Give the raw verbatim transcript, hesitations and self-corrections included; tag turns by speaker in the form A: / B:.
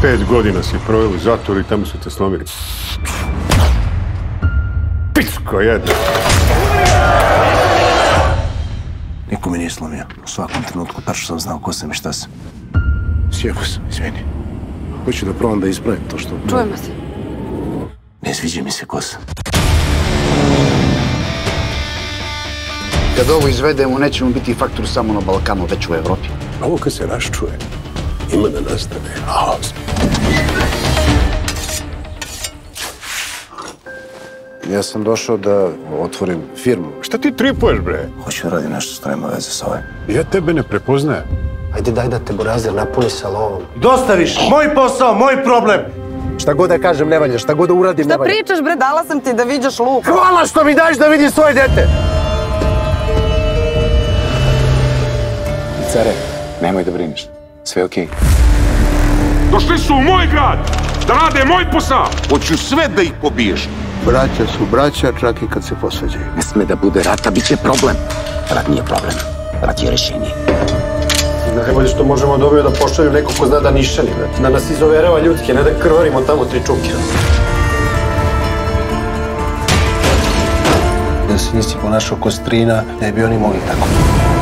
A: Pet godina si proveo u zatvoru i tamo su te slomili. Pičko jedna!
B: Niko me nije slomio. U svakom trenutku tačno sam znao ko sam i šta sam.
C: Sjebo sam, izvini. Hoću da probam da ispravim to što...
D: Čujemo se.
B: Ne sviđa mi se ko sam.
E: Kad ovo izvedemo, nećemo biti faktor samo na Balkanu, već u Evropi.
C: Ovo kad se raščuje, ima da nastane haos. Ja sam došao da otvorim firmu.
A: Šta ti tripuješ, bre?
B: Hoću da radim nešto što nema veze sa ovim.
A: Ja tebe ne prepoznajem.
F: Ajde, daj da te Borazir napuni sa lovom.
G: Dosta više! Moj posao, moj problem!
F: Šta god da kažem ne valja, šta god da uradim ne valja.
D: Šta pričaš, bre? Dala sam ti da viđaš luk.
F: Hvala što mi daješ da vidim svoje dete!
B: Care, nemoj da brineš. Sve okej.
H: Došli su u moj grad da rade moj posao. Hoću sve da ih pobiješ.
C: Braća su braća, čak i kad se posvađaju.
E: Ne sme da bude rata, bit će problem. Rat nije problem, rat je rešenje.
F: Najbolje što možemo dobiti da pošalju neko ko zna da nišani, da nas izoverava ljudski, ne da krvarimo tamo tri čuke.
G: Da se nisi ponašao ko strina, ne bi oni mogli tako.